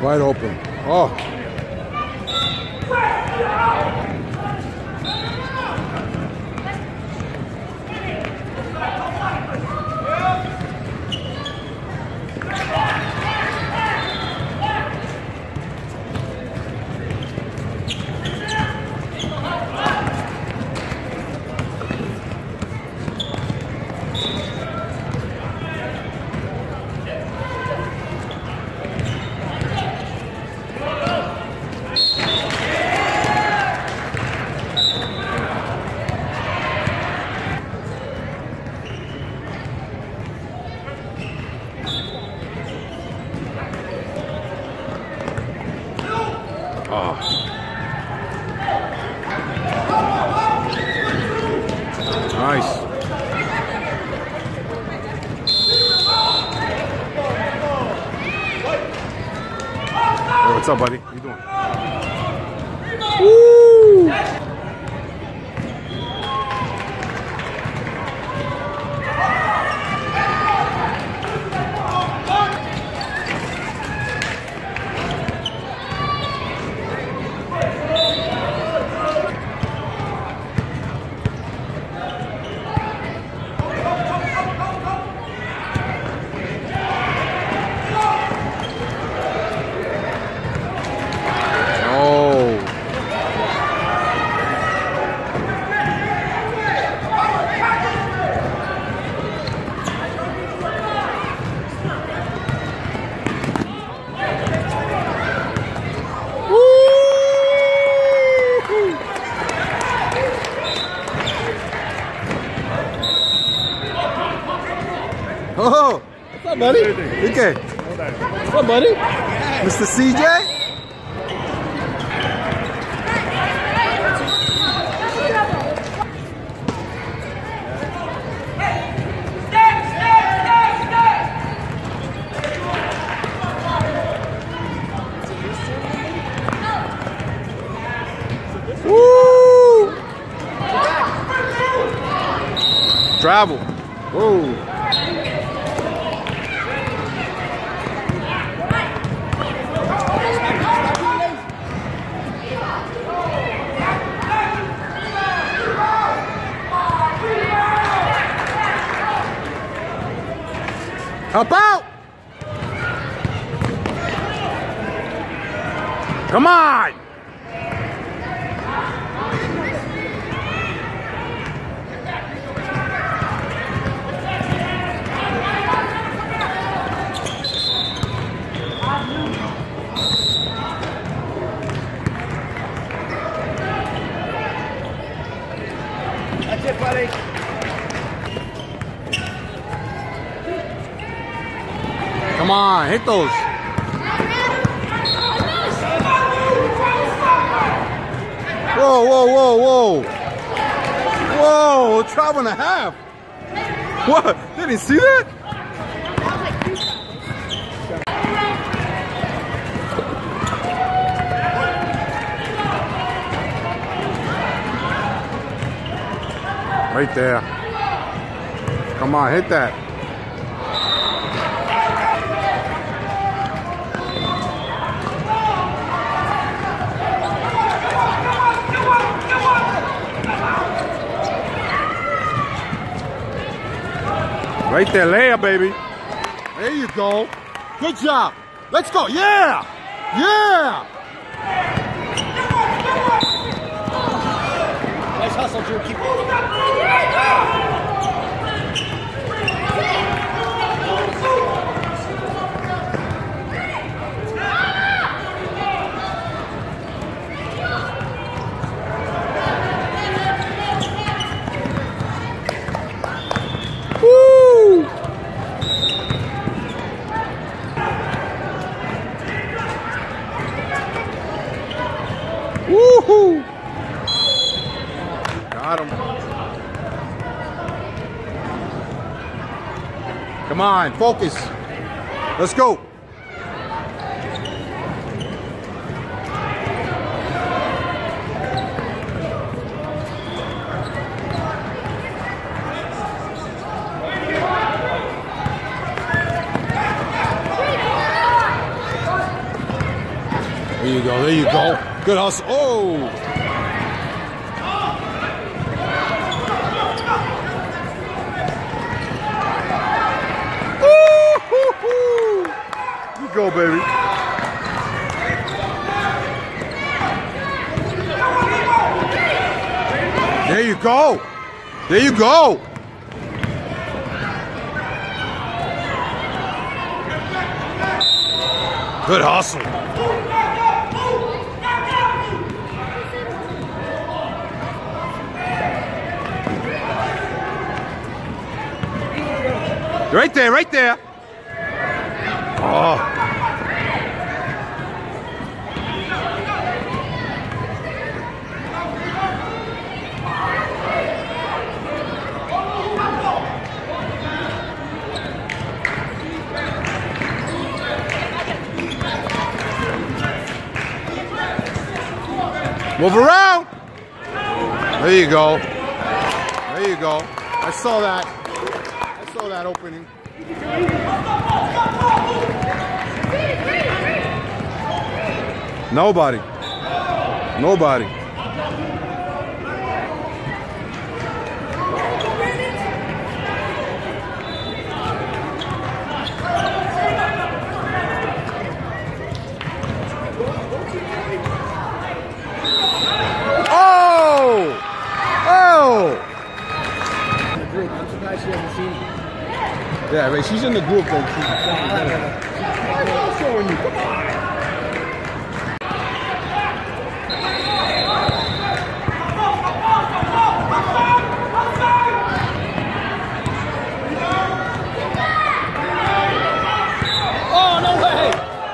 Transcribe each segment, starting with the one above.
Wide open. Oh. Nice. Hey, what's up, buddy? How you doing? Woo! Oh, what's up, buddy? Okay. What's up, buddy? Mr. CJ? Woo! Travel. Whoa. Help out! Come on! That's it, buddy. Come on, hit those. Whoa, whoa, whoa, whoa. Whoa, a travel and a half. What? Didn't you see that? Right there. Come on, hit that. Right there, layup, baby. There you go. Good job. Let's go. Yeah. Yeah. Nice hustle, Drew. Keep Woo! Woohoo! Got him. Come on, focus. Let's go. you go. There you go. Good hustle. Oh. Woo-hoo-hoo. You go, baby. There you go. There you go. Good hustle. Right there, right there. Oh. Move around. There you go. There you go. I saw that. I saw that opening. Nobody. Nobody. Yeah, right. She's in the group though. I'm showing you. Come on. Oh, no way.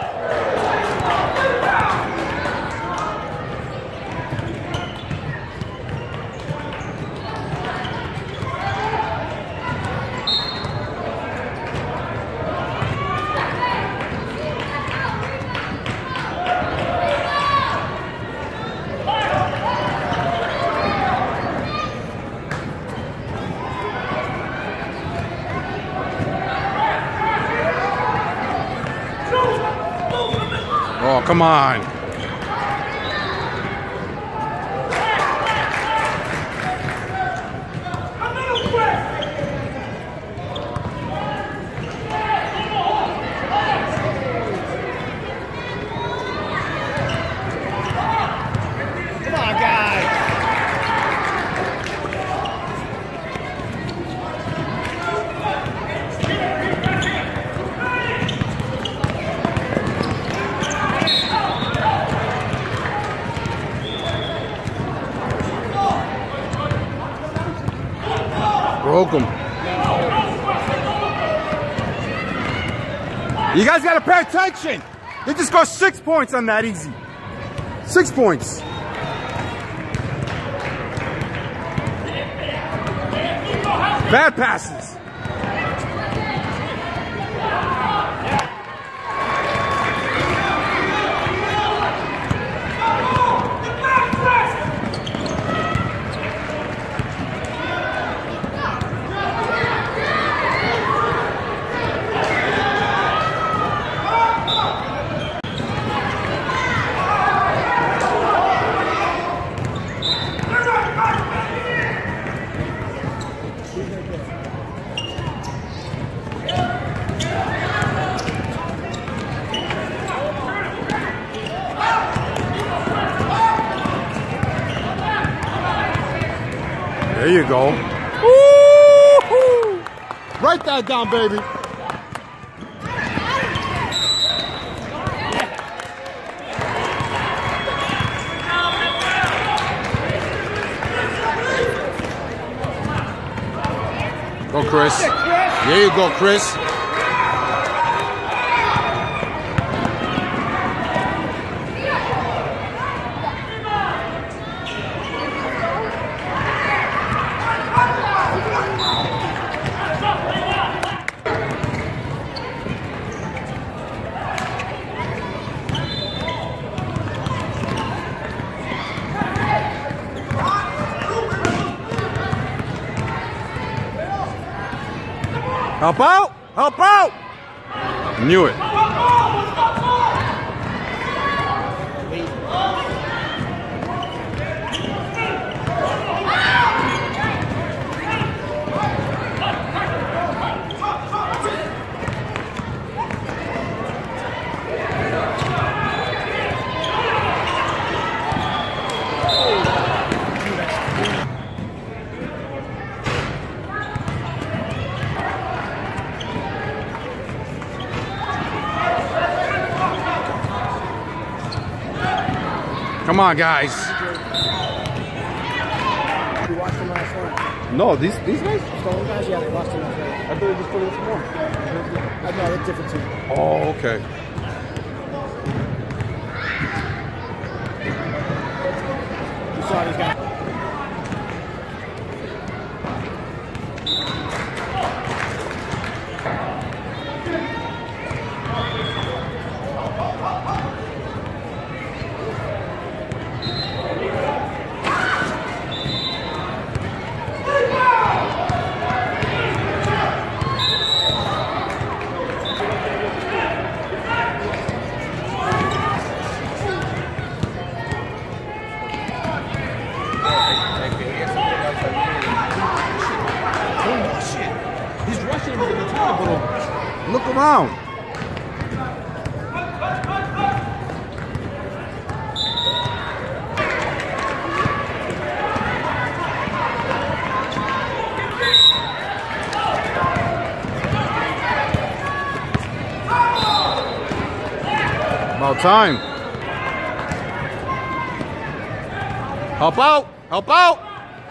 Oh, come on. Come on, guys. Broke him. You guys gotta pay attention. They just got 6 points on that easy. 6 points. Bad passes. There you go. Woo-hoo! Write that down, baby. Go, Chris. There you go, Chris. Help out! Help out! Knew it. Come on, guys. You watched them last night. No, these guys? Stolen guys? Yeah, they watched them last night. I thought they just put it some more. No, they're different team. Oh, okay. You saw these guys. Look around. About time. Help out! Help out!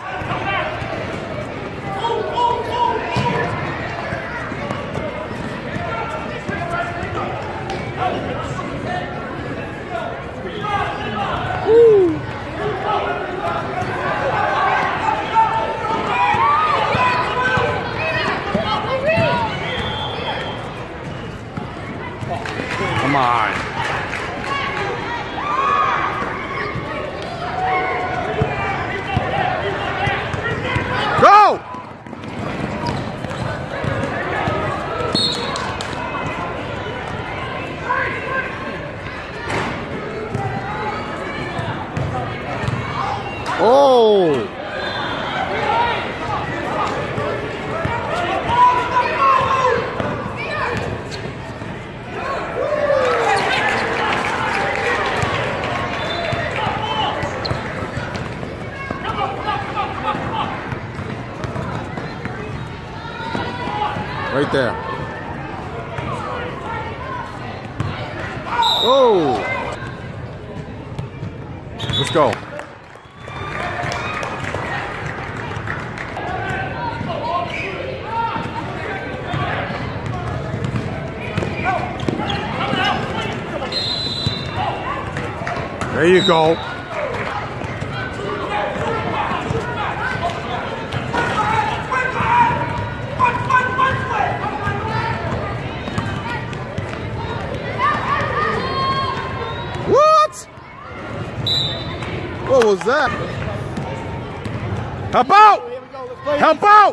Woo. Come on. Go! Oh! Right there. Oh! Let's go. There you go. What? What was that? Help out! Help out!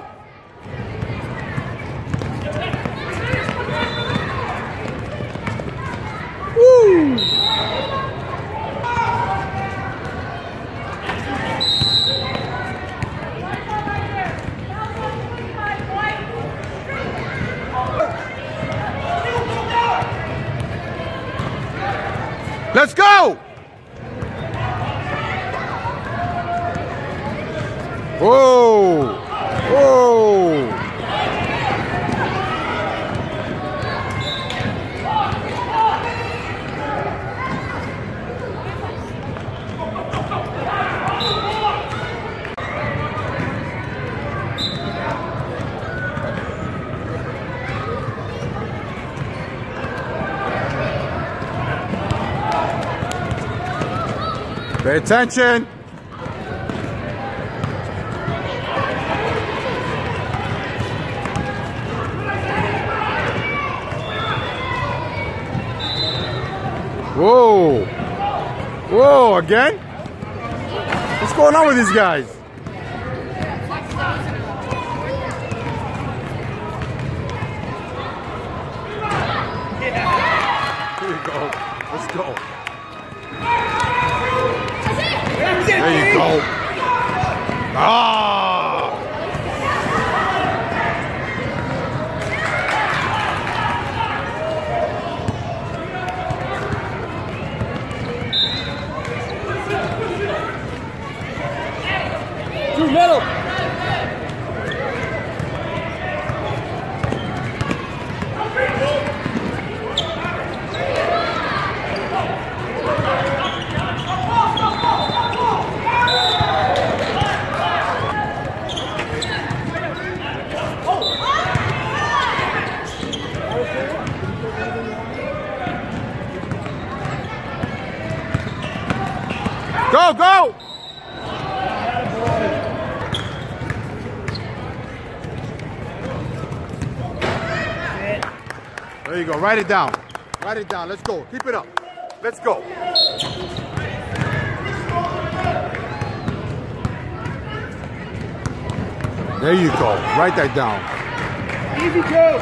Woo! Let's go! Whoa! Whoa! Pay attention. Whoa. Whoa, again? What's going on with these guys? Here we go. Let's go. There you go. Ah! Through middle. Go, go! There you go. Write it down. Write it down. Let's go. Keep it up. Let's go. There you go. Write that down. Easy, Joe.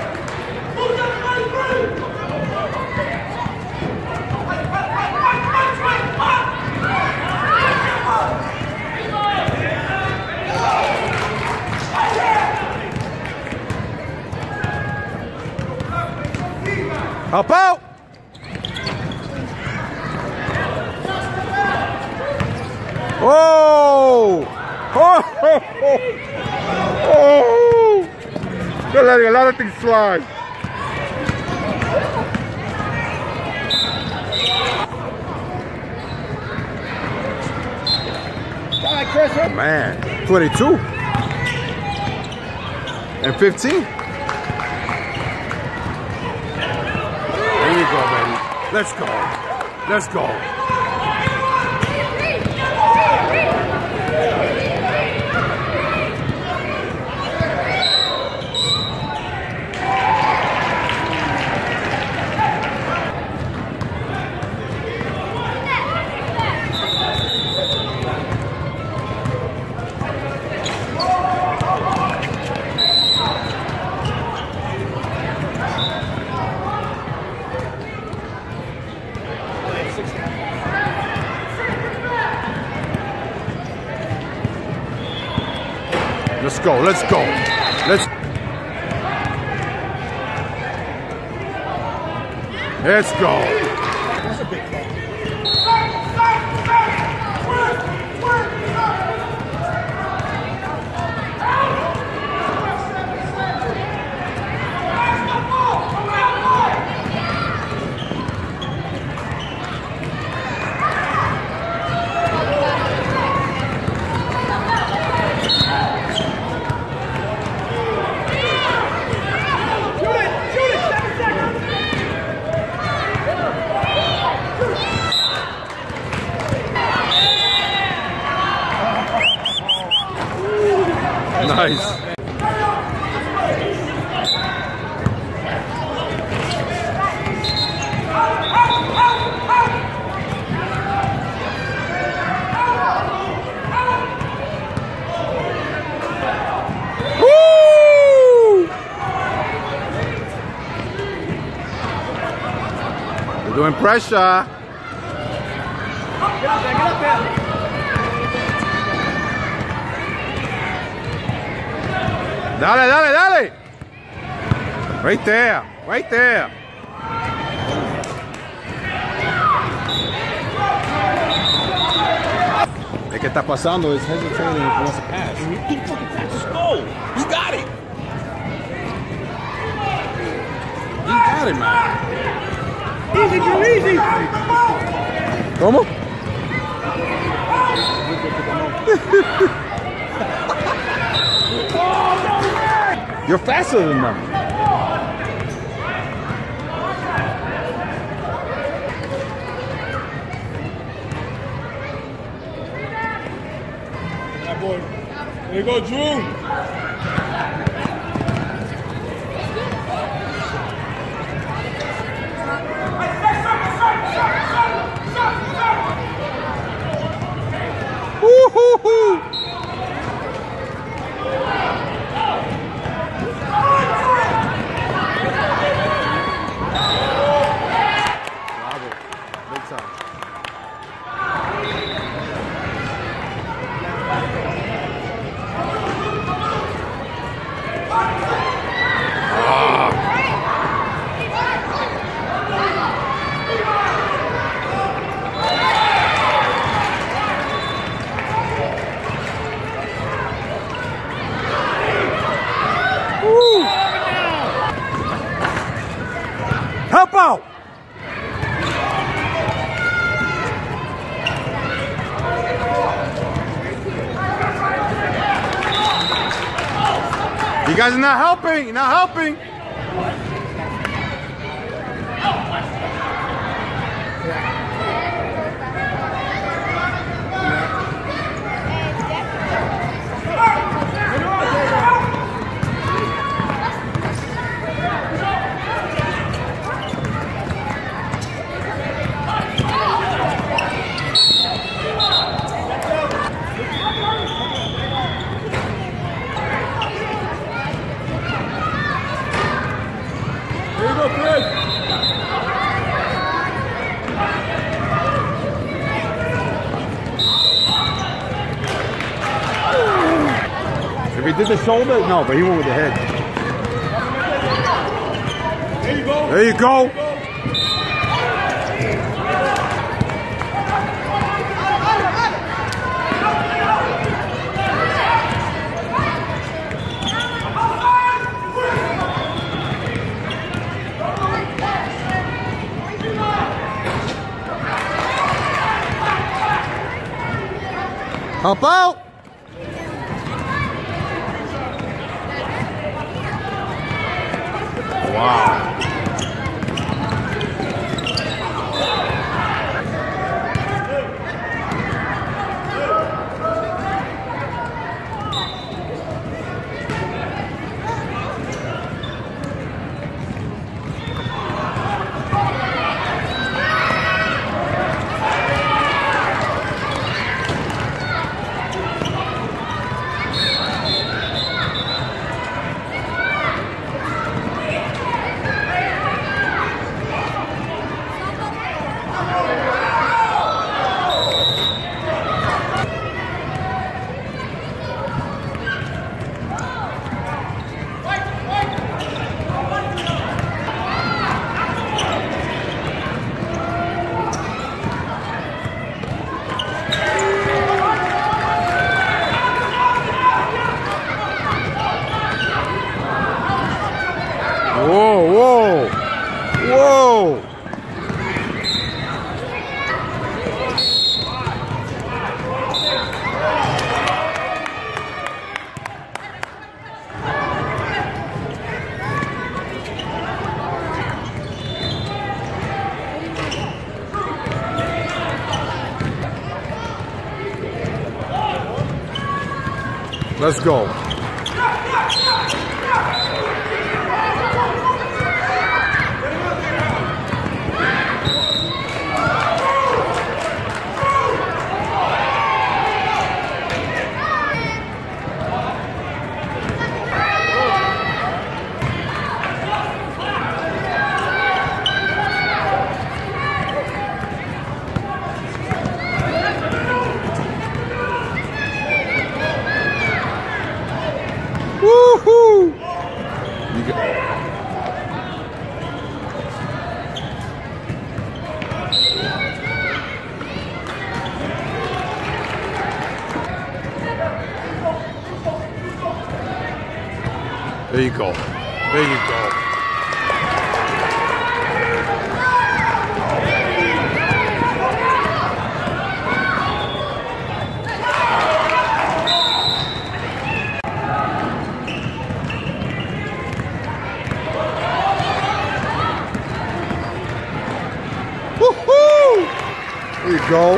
Help out! Oh! Oh! Oh! They're letting a lot of things slide. Man, 22 and 15. There you go, baby. Let's go. Let's go. Let's go, let's go. Let's go. That's a big ball. Nice. Woo! We're doing pressure. Get up there. Dale, dale, dale. Right there, right there. ¿Qué está pasando? It's hesitating. He wants to pass. Let's go. You got it. You got it, man. Easy, Joe, easy. ¿Cómo? You're faster than them. That boy. There you go, Drew. Woo-hoo-hoo. Bravo. Big time. Help out! You guys are not helping. You're not helping. go, Chris. If he did the shoulder, no, but he went with the head. There you go. There you go. Help out! Wow. Whoa, whoa, whoa. Let's go. Woohoo! You go. There you go. There you go. Woohoo! There you go.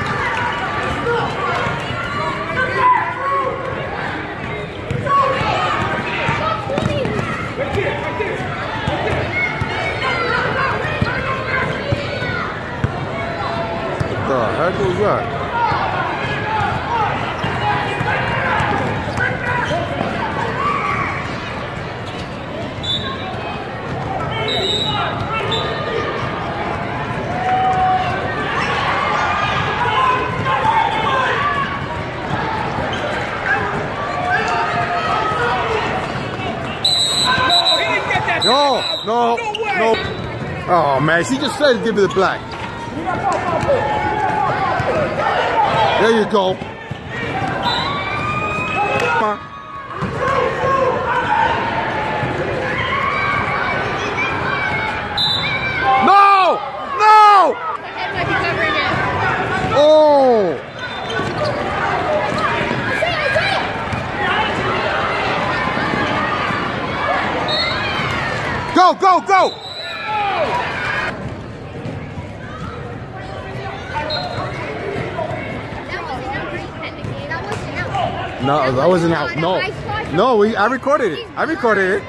What the heck was that? No, no, no. Oh man, she just said give me the black. There you go. Come on. No! No! The head might be covering it. Oh! Go, go, go! No, that wasn't out. No, no, I recorded it. I recorded it.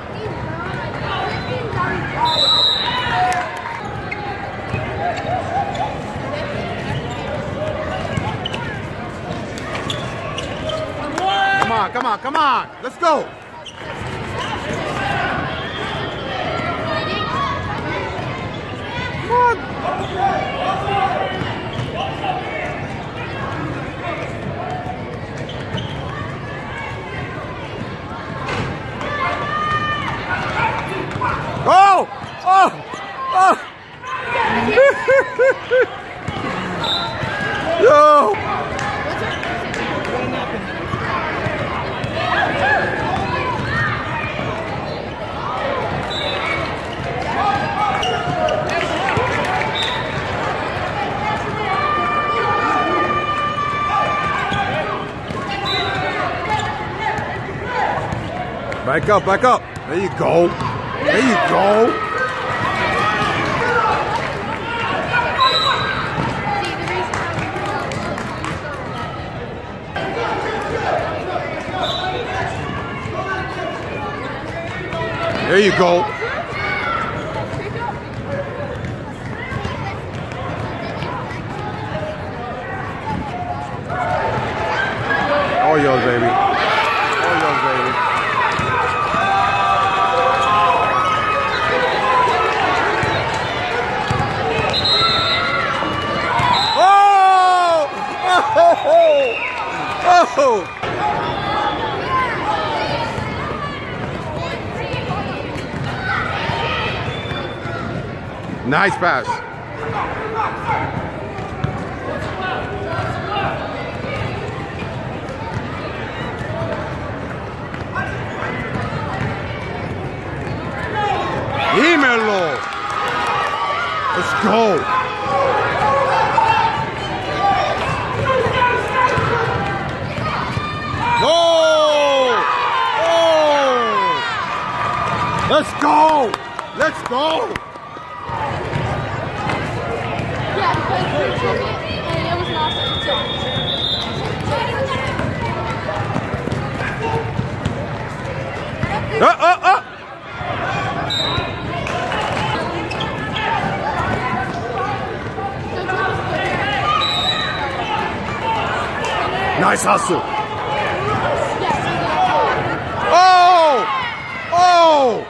Come on, come on, come on. Let's go. Oh! Oh! Yo! Back up, back up. There you go. There you go. There you go. All yours, baby. All yours, baby. Oh! Nice pass. Dímelo. Let's go. Let's go! Let's go! Yeah, because and it was an awesome song. Nice hustle. Oh! Oh!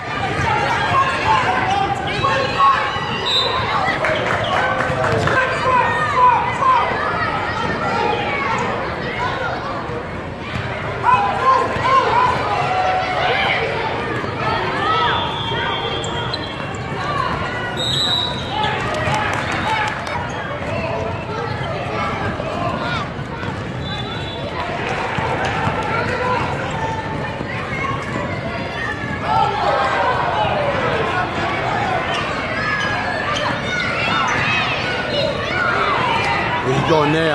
He's going there.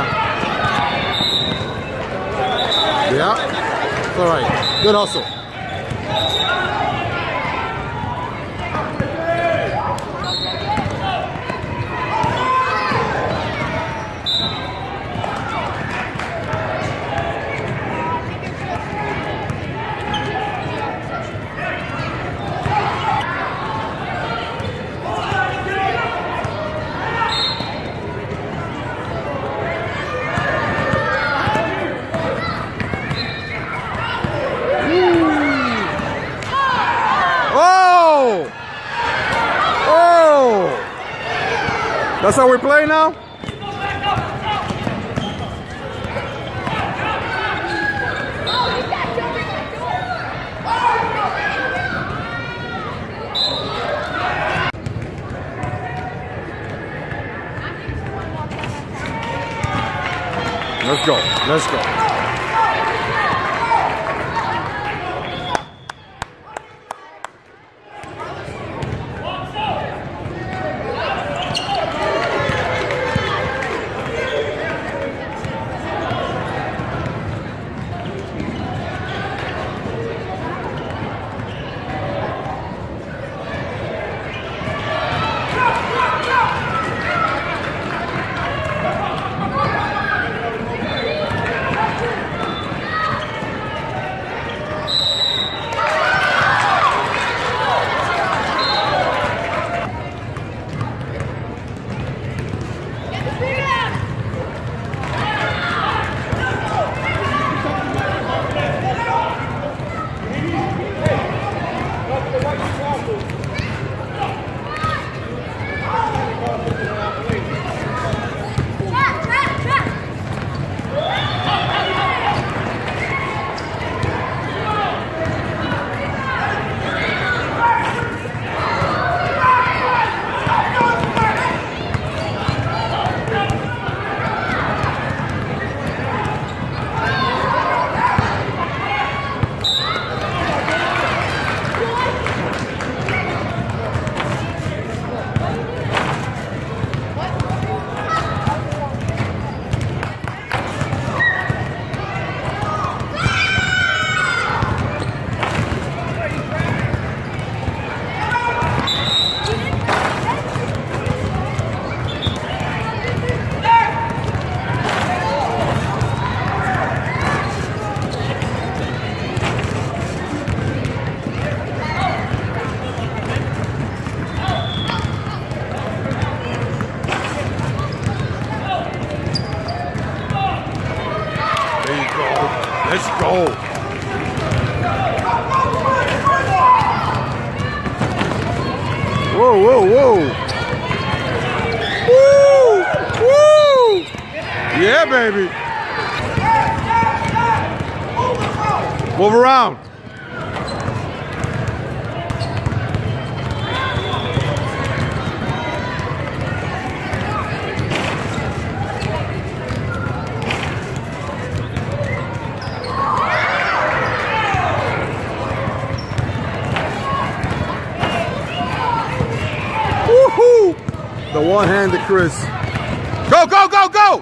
Yeah, it's all right. Good hustle. That's how we play now? Let's go. Let's go. Whoa, whoa, whoa. Woo! Woo! Yeah, baby. Move around. Woohoo! The one-handed Chris. Go, go, go, go!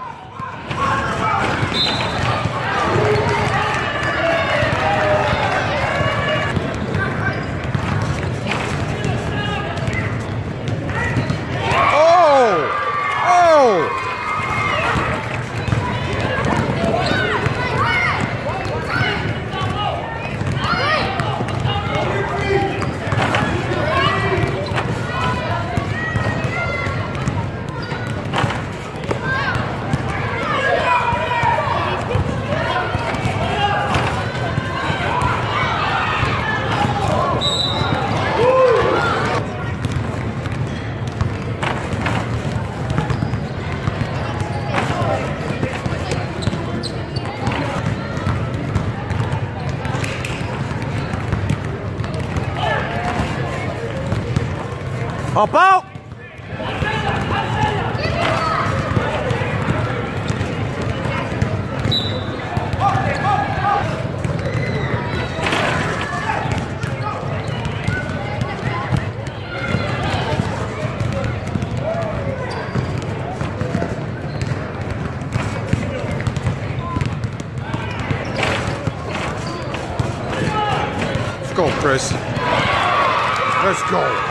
Hop out! Let's go, Chris. Let's go.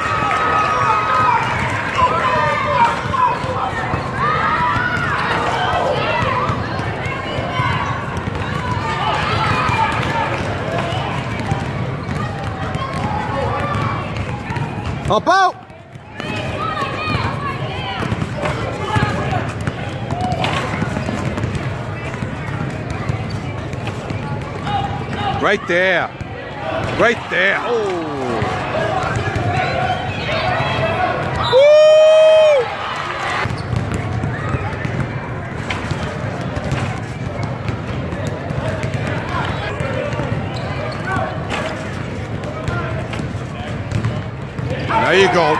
Hop out! Right there. Right there. Oh. Woo! There you go.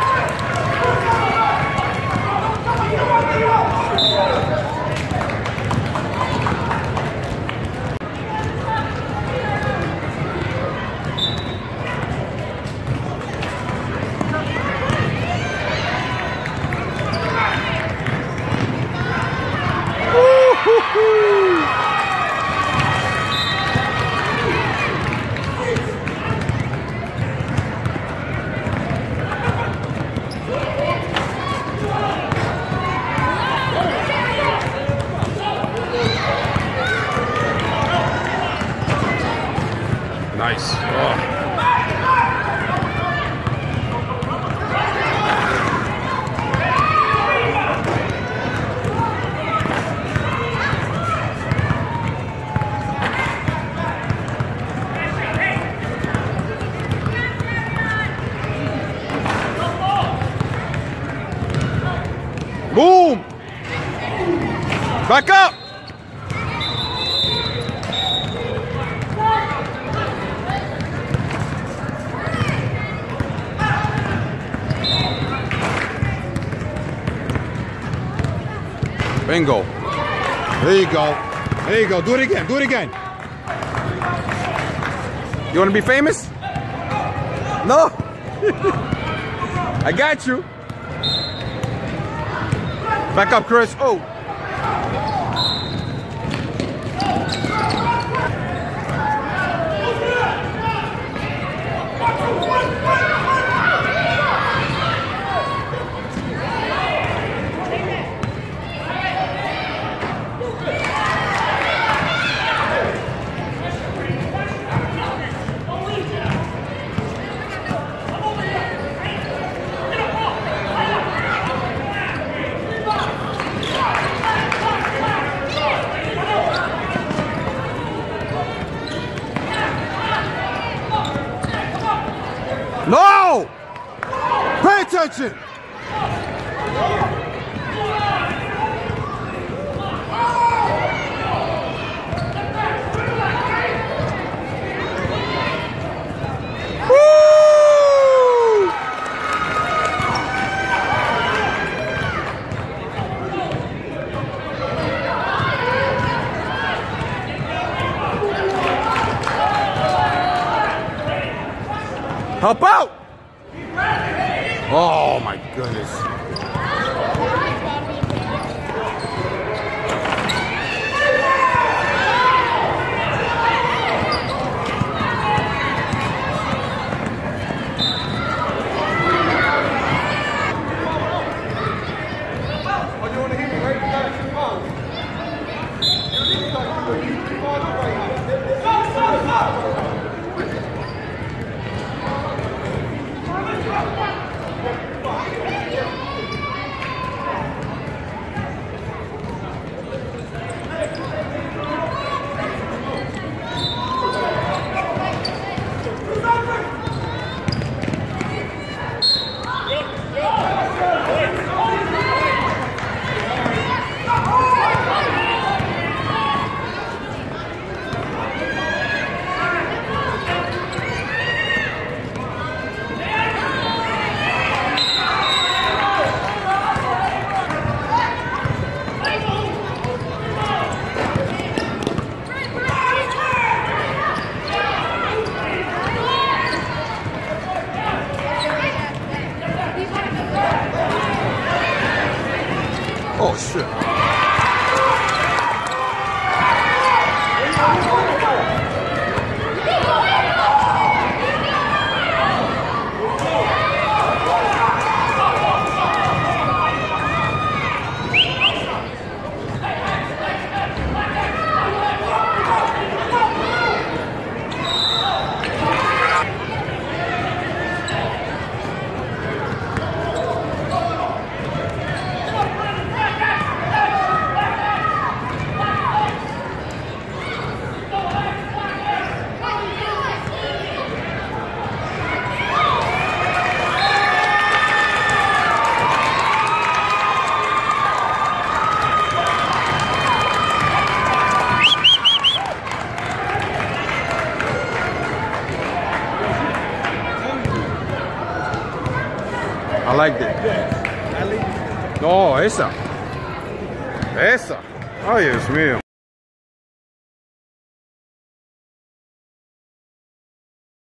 Nice. Oh. Boom! Back up! Bingo. There you go. There you go. Do it again. Do it again. You want to be famous? No? I got you. Back up, Chris. Oh. attention. Help out! Oh my goodness. Oh shit. I like it. No, esa. Esa. Ay, Dios mío.